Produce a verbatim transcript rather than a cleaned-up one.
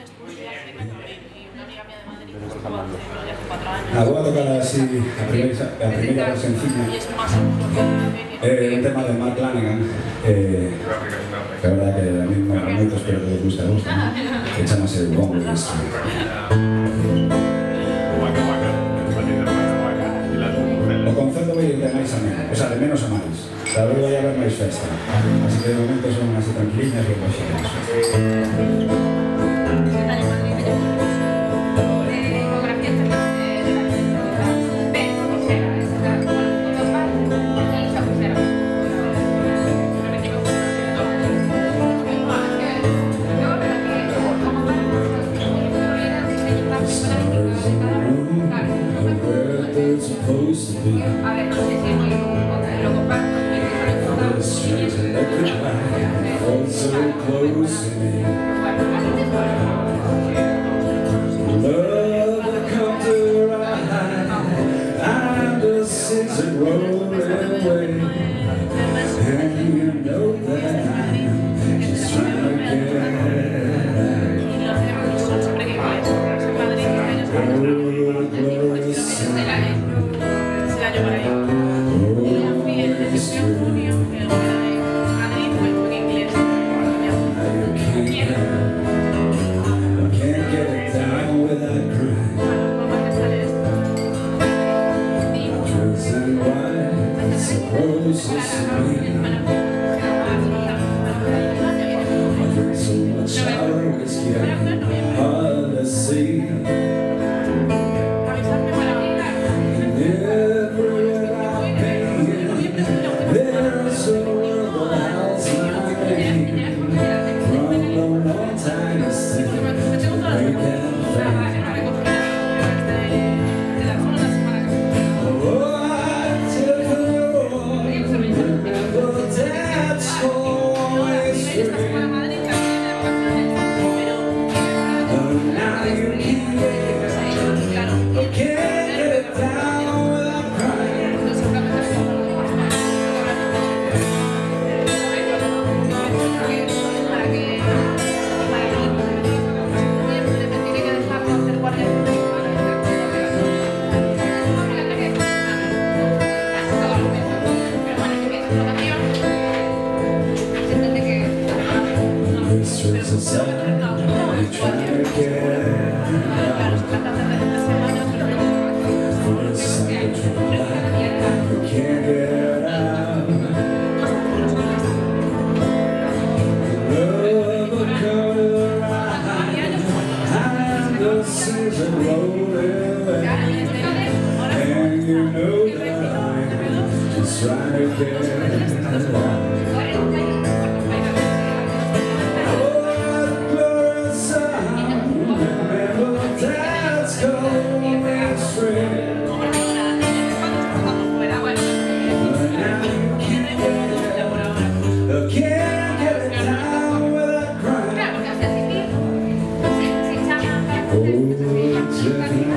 Ah, voy a tocar así la primera, la primera sencilla. Eh, un tema de Lanegan. Eh, la verdad que a mí no me gusta, espero que os guste a vos. Que echamos el bongo y esto. O concerto voy a ir de máis a menos, o sea, de menos a máis. Tal vez vai a haber máis festa. Así que de momento son así tranquiliñas e coxeras. Supposed to be so close to me. Love will come to ride and the seas are rolling away, and you know that I'm just trying to get so much sour whiskey I can hardly see. And everywhere I've been, there's a world of house I made. From the long time to see, to make that fade. Just